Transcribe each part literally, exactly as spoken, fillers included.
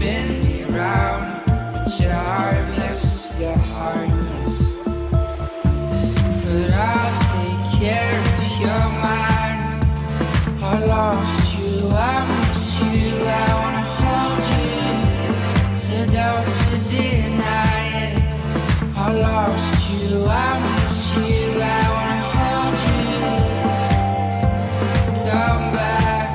spin me round, but you're harmless, you're harmless. But I'll take care of your mind. I lost you, I miss you, I wanna hold you, so don't you deny it. I lost you, I miss you, I wanna hold you, come back.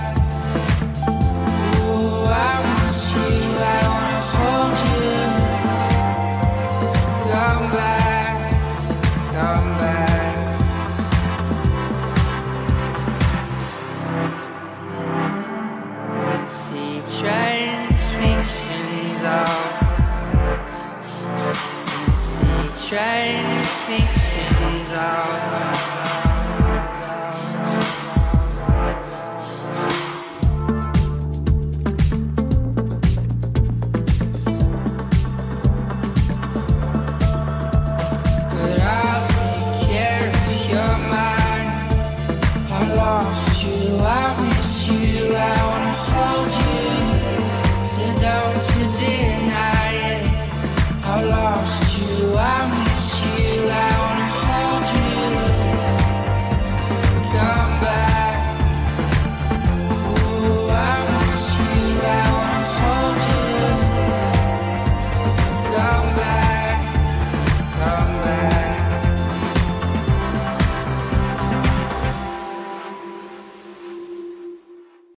Ooh, I miss you, I wanna hold you, so come back, come back. I see transmissions of Transmissions of But I'll take care of your mind. I lost you, I miss you, I